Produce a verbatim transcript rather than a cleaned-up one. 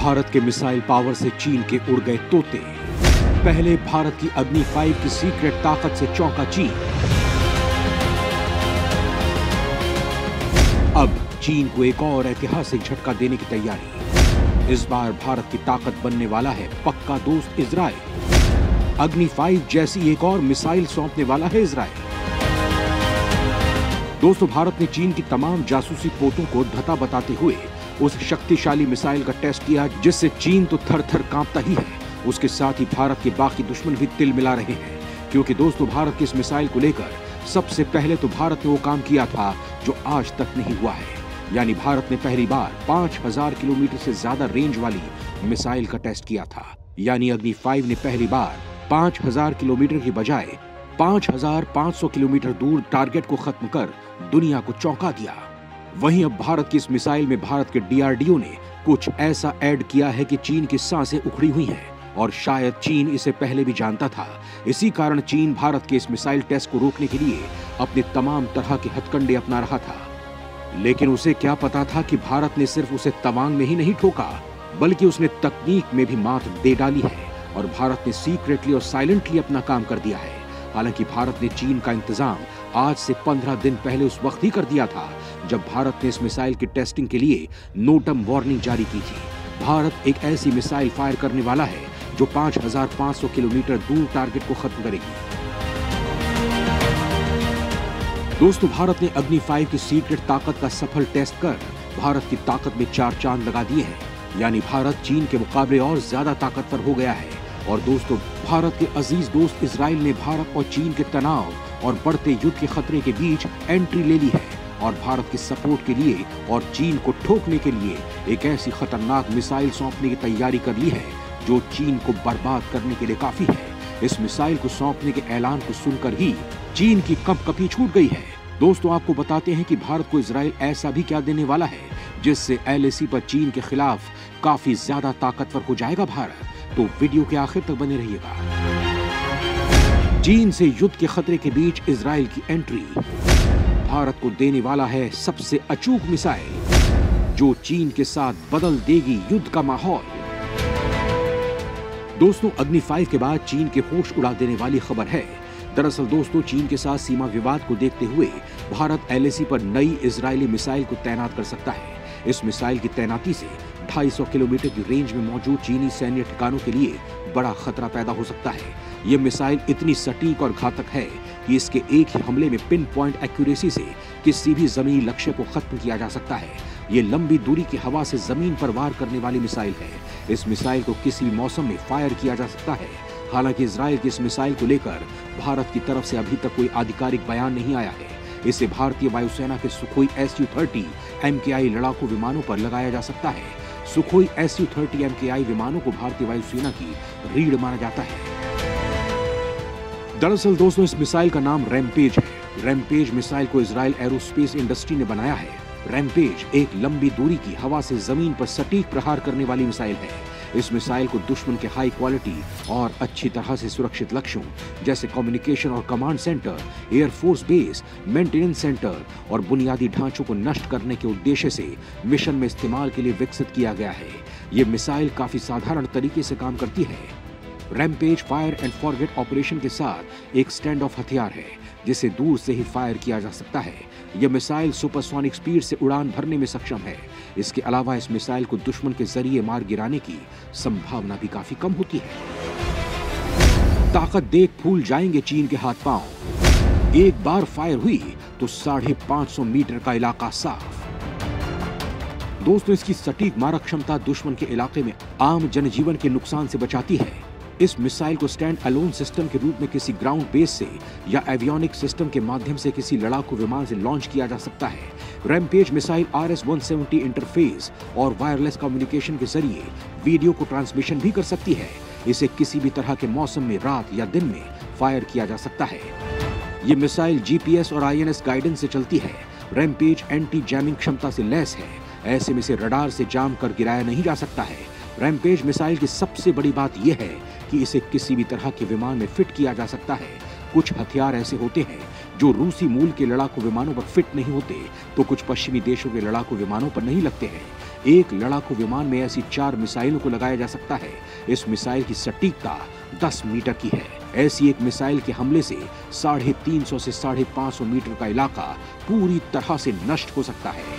भारत के missile power से चीन के उड़ गए तोते। पहले भारत की अग्नि फाइव की सीक्रेट ताकत से चौंका चीन। अब चीन को एक और ऐतिहासिक झटका देने की तैयारी। इस बार भारत की ताकत बनने वाला है पक्का दोस्त इजराइल। अग्नि फाइव जैसी एक और मिसाइल सौंपने वाला है इजराइल। दोस्तों, भारत ने चीन की तमाम जासूसी पोतों को धता बताते हुए उस शक्तिशाली मिसाइल का टेस्ट किया जिससे चीन तो थर थर कांपता ही है। उसके साथ ही भारत के बाकी दुश्मन भी तिल मिला रहे हैं, क्योंकि दोस्तों भारत की इस मिसाइल को लेकर सबसे पहले तो भारत ने वो काम किया था जो आज तक नहीं हुआ है। यानी भारत ने पहली बार पांच हजार किलोमीटर से ज्यादा रेंज वाली मिसाइल का टेस्ट किया था। यानी अग्नि फाइव ने पहली बार पांच हजार किलोमीटर की बजाय पांच हजार पांच सौ किलोमीटर दूर टारगेट को खत्म कर दुनिया को चौंका दिया। वहीं अब भारत की इस मिसाइल में भारत के डी आर डी ओ ने कुछ ऐसा ऐड किया है कि चीन की सांसें उखड़ी हुई हैं और शायद चीन इसे पहले भी जानता था। इसी कारण चीन भारत के इस मिसाइल टेस्ट को रोकने के लिए अपने तमाम तरह के हथकंडे अपना रहा था। लेकिन उसे क्या पता था कि भारत ने सिर्फ उसे तवांग में ही नहीं ठोका, बल्कि उसने तकनीक में भी मात दे डाली है और भारत ने सीक्रेटली और साइलेंटली अपना काम कर दिया है। हालांकि भारत ने चीन का इंतजाम आज से पंद्रह दिन पहले उस वक्त ही कर दिया था जब भारत ने इस मिसाइल की टेस्टिंग के लिए नोटम वार्निंग जारी की थी। भारत एक ऐसी मिसाइल फायर करने वाला है जो पांच हजार पांच सौ किलोमीटर दूर टारगेट को खत्म करेगी। दोस्तों, भारत ने अग्नि फाइव की सीक्रेट ताकत का सफल टेस्ट कर भारत की ताकत में चार चांद लगा दिए हैं। यानी भारत चीन के मुकाबले और ज्यादा ताकतवर हो गया है। और दोस्तों, भारत के अजीज दोस्त इजराइल ने भारत और चीन के तनाव और बढ़ते युद्ध के खतरे के बीच एंट्री ले ली है और भारत के सपोर्ट के लिए और चीन को ठोकने के लिए एक ऐसी खतरनाक मिसाइल सौंपने की तैयारी कर ली है जो चीन को बर्बाद करने के लिए काफी है। इस मिसाइल को सौंपने के ऐलान को सुनकर ही चीन की कंपकपी छूट गई है। दोस्तों, आपको बताते हैं कि भारत को इजराइल ऐसा भी क्या देने वाला है जिससे एल ए सी पर चीन के खिलाफ काफी ज्यादा ताकतवर हो जाएगा भारत। तो वीडियो के आखिर तक बने रहिएगा। चीन से युद्ध के खतरे के बीच इजराइल की एंट्री। भारत को देने वाला है सबसे अचूक मिसाइल जो चीन के साथ बदल देगी युद्ध का माहौल। दोस्तों, अग्नि फाइव के बाद चीन के होश उड़ा देने वाली खबर है। दरअसल दोस्तों, चीन के साथ सीमा विवाद को देखते हुए भारत एल ए सी पर नई इजरायली मिसाइल को तैनात कर सकता है। इस मिसाइल की तैनाती से ढाई सौ किलोमीटर की रेंज में मौजूद चीनी सैन्य ठिकानों के लिए बड़ा खतरा पैदा हो सकता है। यह मिसाइल इतनी सटीक और घातक है कि इसके एक ही हमले में पिन पॉइंट एक्यूरेसी से किसी भी जमीनी लक्ष्य को खत्म किया जा सकता है। ये लंबी दूरी की हवा से जमीन पर वार करने वाली मिसाइल है। इस मिसाइल को किसी भी मौसम में फायर किया जा सकता है। हालांकि इजराइल की इस मिसाइल को लेकर भारत की तरफ से अभी तक कोई आधिकारिक बयान नहीं आया है। इसे भारतीय वायुसेना के Sukhoi S U thirty M K I लड़ाकू विमानों पर लगाया जा सकता है। Sukhoi S U thirty M K I विमानों को भारतीय वायुसेना की रीढ़ माना जाता है। दरअसल दोस्तों, इस मिसाइल का नाम रैम्पेज है। रैम्पेज मिसाइल को इजराइल एरोस्पेस इंडस्ट्री ने बनाया है। रैम्पेज एक लंबी दूरी की हवा से जमीन पर सटीक प्रहार करने वाली मिसाइल है। इस मिसाइल को दुश्मन के हाई क्वालिटी और अच्छी तरह से सुरक्षित लक्ष्यों जैसे कम्युनिकेशन और command centre, air force base, maintenance centre और बुनियादी ढांचों को नष्ट करने के उद्देश्य से मिशन में इस्तेमाल के लिए विकसित किया गया है। ये मिसाइल काफी साधारण तरीके से काम करती है। Rampage fire and forget operation के साथ एक स्टैंड ऑफ हथियार है जिसे दूर से ही फायर किया जा सकता है। यह मिसाइल सुपरसोनिक स्पीड से उड़ान भरने में सक्षम है। इसके अलावा इस मिसाइल को दुश्मन के जरिए मार गिराने की संभावना भी काफी कम होती है। ताकत देख फूल जाएंगे चीन के हाथ पांव। एक बार फायर हुई तो साढ़े पांच सौ मीटर का इलाका साफ। दोस्तों, इसकी सटीक मारक क्षमता दुश्मन के इलाके में आम जनजीवन के नुकसान से बचाती है। इस मिसाइल को स्टैंड अलोन सिस्टम के रूप में किसी ग्राउंड बेस से या एवियोनिक सिस्टम के माध्यम से किसी लड़ाकू विमान से लॉन्च किया जा सकता है। Rampage missile R S one seventy interface और वायरलेस कम्युनिकेशन के जरिए वीडियो को ट्रांसमिशन भी कर सकती है। इसे किसी भी तरह के मौसम में रात या दिन में फायर किया जा सकता है। ये मिसाइल जी पी एस और आई एन एस गाइडेंस से चलती है। रैम्पेज एंटी जैमिंग क्षमता से लैस है। ऐसे में इसे रडार से जाम कर गिराया नहीं जा सकता है। रैम्पेज मिसाइल की सबसे बड़ी बात यह है कि इसे किसी भी तरह के विमान में फिट किया जा सकता है। कुछ हथियार ऐसे होते हैं जो रूसी मूल के लड़ाकू विमानों पर फिट नहीं होते, तो कुछ पश्चिमी देशों के लड़ाकू विमानों पर नहीं लगते हैं। एक लड़ाकू विमान में ऐसी चार मिसाइलों को लगाया जा सकता है। इस मिसाइल की सटीकता दस मीटर की है। ऐसी एक मिसाइल के हमले से साढ़े तीन सौ से साढ़े पांच सौ मीटर का इलाका पूरी तरह से नष्ट हो सकता है।